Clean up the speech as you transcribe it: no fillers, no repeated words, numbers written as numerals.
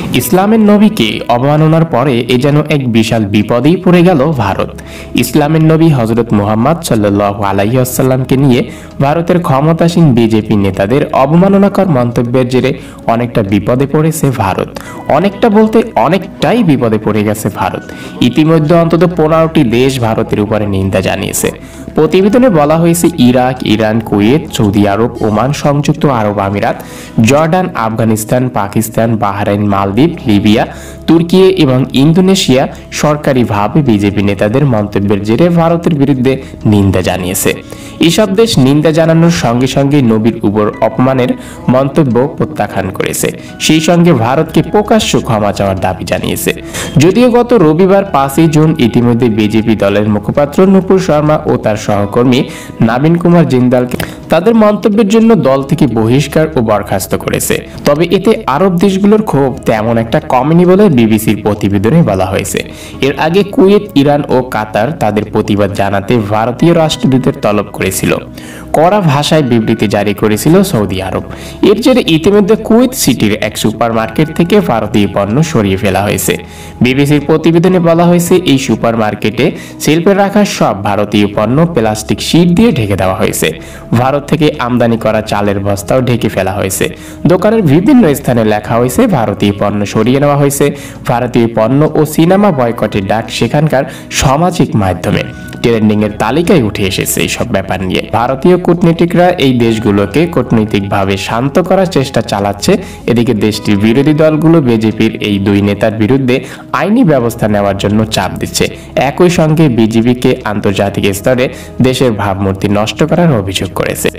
ইসলামের নবীকে অবমাননার পরে এ যেন এক বিশাল বিপদেই পড়ে গেল ভারত। ইসলামের নবী হজরত মুহাম্মদ সাল্লাল্লাহু আলাইহি ওয়াসাল্লামকে নিয়ে ভারতের ক্ষমতাসীন বিজেপি নেতাদের অবমাননাকর মন্তব্যের জেরে অনেকটা বিপদে পড়েছে ভারত। অনেকটা বলতে অনেকটাই বিপদে পড়ে গেছে ভারত। ইতিমধ্যে অন্তত 15টি দেশ ভারতের উপরে নিন্দা জানিয়েছে। প্রতিবেদনে বলা হয়েছে ইরাক, ইরান, কুয়েত, সৌদি আরব, ওমান, সংযুক্ত আরব আমিরাত, জর্ডান, আফগানিস্তান, পাকিস্তান, বাহরাইন, মালদ্বীপ, লিবিয়া, তুর্কি এবং ইন্দোনেশিয়া সরকারিভাবে বিজেপি নেতাদের মন্তব্যের জেরে ভারতের বিরুদ্ধে নিন্দা জানিয়েছে। এসব দেশ নিন্দা জানানোর সঙ্গে সঙ্গে নবীর উপর অপমানের মন্তব্য প্রত্যাখ্যান করেছে। সেই সঙ্গে ভারতকে প্রকাশ্য ক্ষমা চাওয়ার দাবি জানিয়েছে। যদিও গত রবিবার 5ই জুন ইতিমধ্যে বিজেপি দলের মুখপাত্র নুপুর শর্মা ও তার সহকর্মী নবীন কুমার জিন্দালকে তাদের মন্তব্যের জন্য দল থেকে বহিষ্কার ও বরখাস্ত করেছে। তবে এতে আরব দেশগুলোর ক্ষোভ তেমন একটা কমেনি বলে বিবিসির প্রতিবেদনে বলা হয়েছে। এর আগে কুয়েত, ইরান ও কাতার তাদের প্রতিবাদ জানাতে ভারতীয় রাষ্ট্রদূতের তলব করেছিল। কড়া ভাষায় বিবৃতি জারি করেছিল সৌদি আরব। এর জেরে ইতিমধ্যে কুয়েত সিটির এক সুপারমার্কেট থেকে ভারতীয় পণ্য সরিয়ে ফেলা হয়েছে। বিবিসির প্রতিবেদনে বলা হয়েছে এই সুপারমার্কেটে শিল্পে রাখা সব ভারতীয় পণ্য প্লাস্টিক শীট দিয়ে ঢেকে দেওয়া হয়েছে। ভারত থেকে আমদানি করা চালের বস্তাও ঢেকে ফেলা হয়েছে। দোকানের বিভিন্ন স্থানে লেখা হয়েছে ভারতীয় পণ্য সরিয়ে নেওয়া হয়েছে। ভারতীয় পণ্য ও সিনেমা বয়কটের ডাক সেখানকার সামাজিক মাধ্যমে ট্রেন্ডিং এর তালিকায় উঠে এসেছে। এইসব ব্যাপার নিয়ে ভারতীয় কূটনীতিকরা এই দেশগুলোকে কূটনৈতিকভাবে শান্ত করার চেষ্টা চালাচ্ছে। এদিকে দেশটির বিরোধী দলগুলো বিজেপির এই দুই নেতার বিরুদ্ধে আইনি ব্যবস্থা নেওয়ার জন্য চাপ দিচ্ছে। একই সঙ্গে বিজেপিকে আন্তর্জাতিক স্তরে দেশের ভাবমূর্তি নষ্ট করার অভিযোগ করেছে।